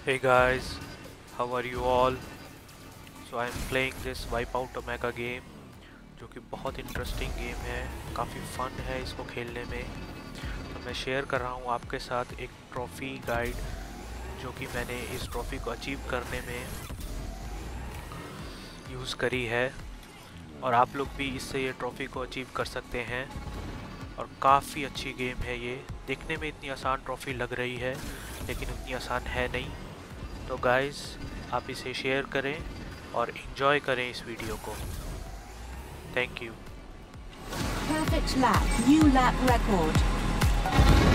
Hey guys, how are you all? So I am playing this Wipeout Omega game, जो कि बहुत interesting game है, काफ़ी fun है इसको खेलने में। तो मैं शेयर कर रहा हूँ आपके साथ एक ट्रॉफ़ी गाइड, जो कि मैंने इस ट्रॉफ़ी को अचीव करने में यूज़ करी है, और आप लोग भी इससे ये ट्रॉफ़ी को अचीव कर सकते हैं। और काफ़ी अच्छी गेम है ये। देखने में इतनी आसान ट्रॉफ़ी लग रही है, लेकिन उतनी आसान है नहीं। तो गाइस, आप इसे शेयर करें और एंजॉय करें इस वीडियो को। Thank you. Perfect lap, new lap record.